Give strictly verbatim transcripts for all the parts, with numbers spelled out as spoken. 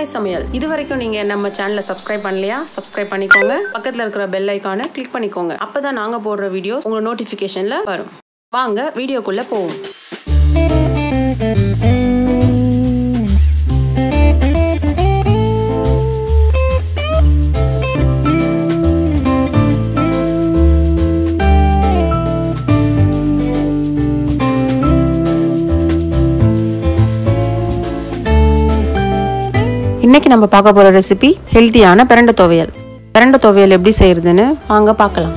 Chennaissamayal. இதுவரைக்கும் நீங்க நம்ம சேனலை சப்ஸ்கிரைப் பண்ணலையா? சப்ஸ்கிரைப் பண்ணிக்கோங்க. பக்கத்துல இருக்கிற பெல் ஐகானை கிளிக் பண்ணிக்கோங்க. அப்பதான் நாங்க போடுற வீடியோஸ் உங்க நோட்டிபிகேஷன்ல வரும். வாங்க வீடியோக்குள்ள போவோம். இன்னைக்கு நம்ம பார்க்க போற ரெசிபி ஹெல்தியான பிரண்டை துவையல். பிரண்டை துவையல் எப்படி செய்யறதுன்னு வாங்க பார்க்கலாம்.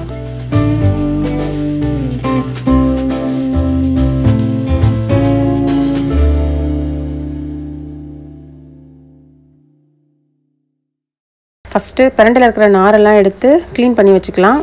ஃபர்ஸ்ட் பிரண்டையில் இருக்கிற நாரெல்லாம் எடுத்து க்ளீன் பண்ணி வச்சுக்கலாம்.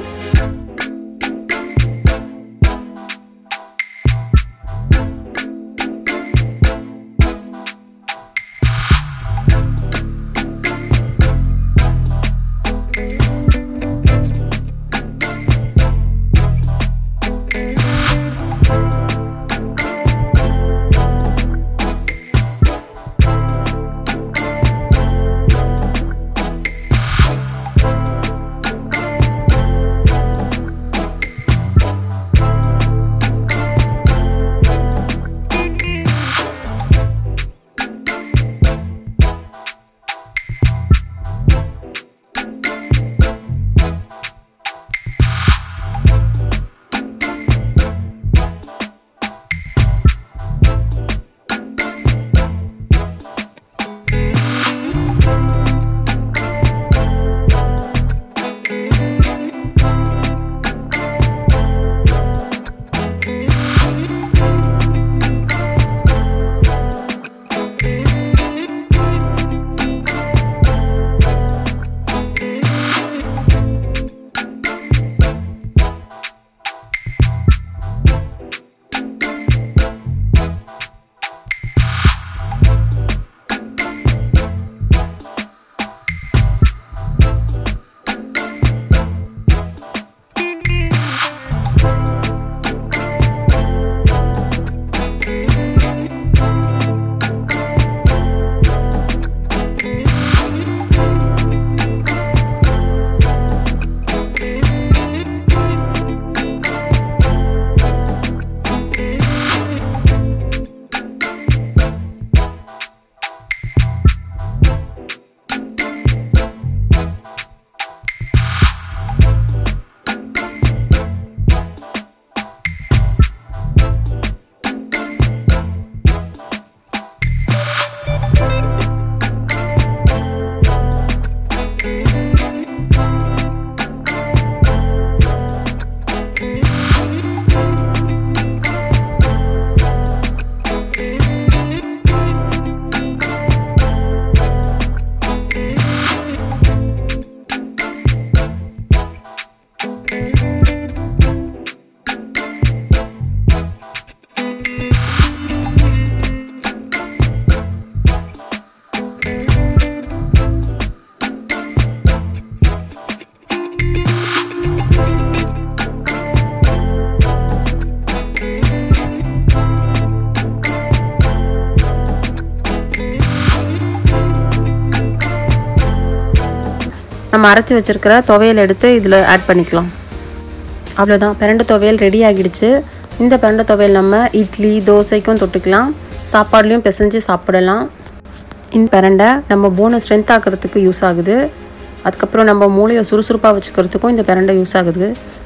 நம்ம அரைச்சி வச்சிருக்கிற துவையல் எடுத்து இதில் ஆட் பண்ணிக்கலாம். அவ்வளோதான், பிரண்டை துவையல் ரெடி ஆகிடுச்சு. இந்த பிரண்டை துவையல் நம்ம இட்லி தோசைக்கும் தொட்டுக்கலாம், சாப்பாடுலையும் பிசைஞ்சு சாப்பிடலாம். இந்த பிரண்டை நம்ம போனை ஸ்ட்ரென்த் ஆக்கிறதுக்கு யூஸ் ஆகுது. அதுக்கப்புறம் நம்ம மூளையை சுறுசுறுப்பாக வச்சுக்கிறதுக்கும் இந்த பிரண்டை யூஸ் ஆகுது.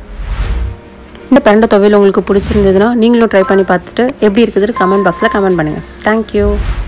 இந்த பிரண்டை துவையல் உங்களுக்கு பிடிச்சிருந்ததுன்னா நீங்களும் ட்ரை பண்ணி பார்த்துட்டு எப்படி இருக்குதுன்னு கமெண்ட் பாக்ஸில் கமெண்ட் பண்ணுங்கள். தேங்க்யூ.